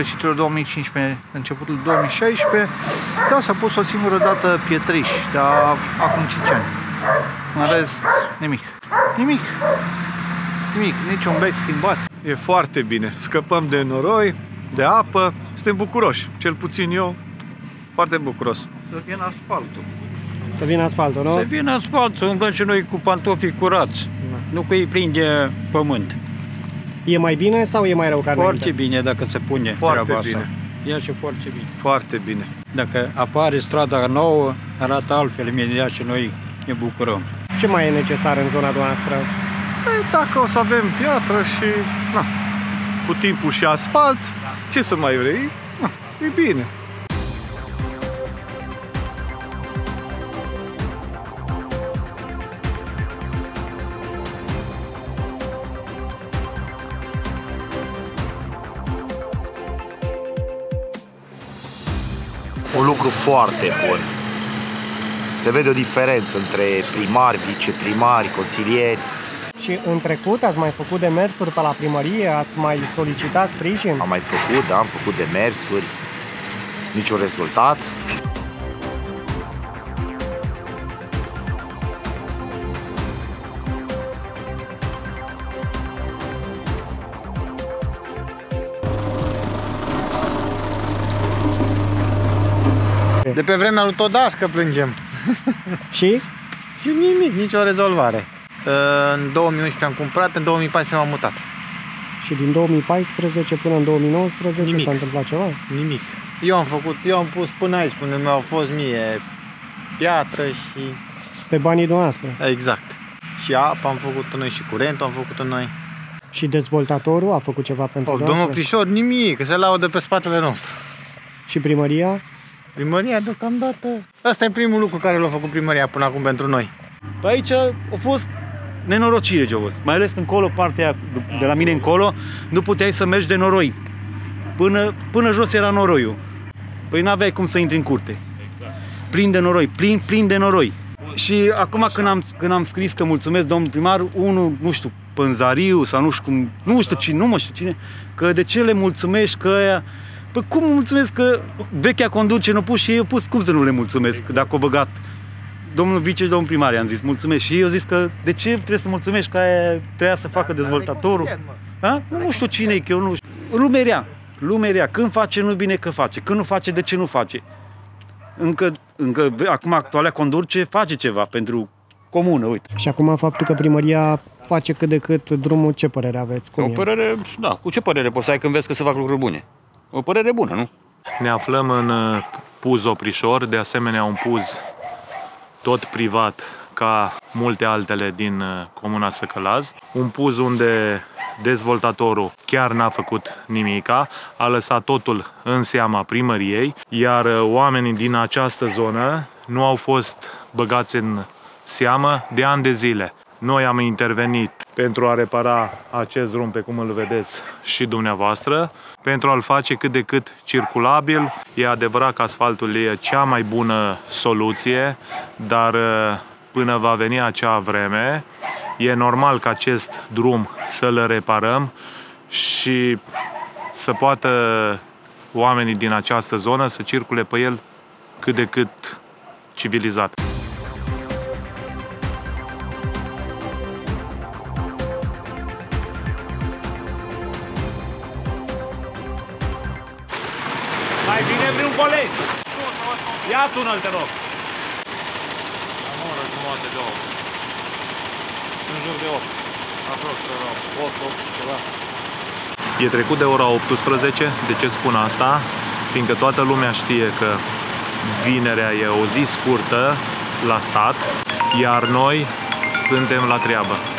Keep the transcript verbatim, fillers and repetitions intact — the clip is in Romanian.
sfârșitul două mii cincisprezece, începutul două mii șaisprezece, da, s-a pus o singură dată pietriș, dar acum cinci ani. În rest, nimic. Nimic. Nimic, niciun bec schimbat. E foarte bine. Scăpăm de noroi, de apă, suntem bucuroși. Cel puțin eu, foarte bucuros. Să vină asfaltul. Să vină asfaltul, nu? Să vină asfaltul, umblăm și noi cu pantofii curați. Da. Nu că îi prinde pământ. E mai bine sau e mai rău ca Foarte înainte? bine dacă se pune Foarte treaba bine. asta. E și foarte bine. Foarte bine. Dacă apare strada nouă, arată altfel imediat și noi ne bucurăm. Ce mai e necesar în zona noastră? Păi, dacă o să avem piatră și na, cu timpul și asfalt, ce să mai vrei? Na, e bine. Un lucru foarte bun. Se vede o diferență între primari, viceprimari, consilieri. Și în trecut ați mai făcut demersuri pe la primărie? Ați mai solicitat sprijin? Am mai făcut, da, am făcut demersuri, niciun rezultat. De pe vremea lui Todașcă plângem. Și? Și nimic, nicio rezolvare. În două mii unsprezece am cumpărat, în două mii paisprezece m-am mutat. Și din două mii paisprezece până în două mii nouăsprezece s-a întâmplat ceva? Nimic. Eu am făcut, eu am pus până aici, până mi-au fost mie piatră și... Pe banii noastre. Exact. Și apă am făcut noi și curentul am făcut noi. Și dezvoltatorul a făcut ceva pentru Oh, noastră? domnul Prișor, nimic, că se laudă pe spatele nostru. Și primăria? Primăria deocamdată... Asta e primul lucru care l-a făcut primăria până acum pentru noi. Pe aici a fost nenorocire ce a fost. Mai ales încolo, partea de la mine încolo, nu puteai să mergi de noroi. Până, până jos era noroiul. Păi n-aveai cum să intri în curte. Exact. Plin de noroi, plin, plin de noroi. Și acum când am, când am scris că mulțumesc domnul primar, unul, nu știu, Pânzariu sau nu știu cum, nu știu cine, nu mă știu cine, că de ce le mulțumești că aia... Păi cum mulțumesc că vechea conduce n-a pus și ei au pus, cum să nu le mulțumesc, exact. Dacă au băgat domnul vice și domnul primar, i-am zis mulțumesc și eu zis că de ce trebuie să mulțumești că aia trebuia să facă dezvoltatorul? Ha? Nu știu cine e, că eu nu știu. Lumea rea, lumea rea, când face nu bine că face, când nu face de ce nu face. Încă, încă acum actuala conduce face ceva pentru comună, uite. Și acum faptul că primăria face cât de cât drumul, ce părere aveți? Cum o e? părere, da, cu ce părere poți să ai când vezi că se fac lucruri bune? O părere bună, nu? Ne aflăm în Puz Oprișor, de asemenea un puz tot privat ca multe altele din comuna Săcălaz. Un puz unde dezvoltatorul chiar n-a făcut nimica, a lăsat totul în seama primăriei, iar oamenii din această zonă nu au fost băgați în seamă de ani de zile. Noi am intervenit pentru a repara acest drum pe cum îl vedeți și dumneavoastră, pentru a-l face cât de cât circulabil. E adevărat că asfaltul e cea mai bună soluție, dar până va veni acea vreme, e normal ca acest drum să-l reparăm și să poată oamenii din această zonă să circule pe el cât de cât civilizat. Mai vine vreun coleg? Ia sună-l, te rog. Am o oră jumătate de opt. În jur de opt. Aproximativ opt, opt, ceva. E trecut de ora optsprezece. De ce spun asta? Fiindcă toată lumea știe că vinerea e o zi scurtă la stat, iar noi suntem la treabă.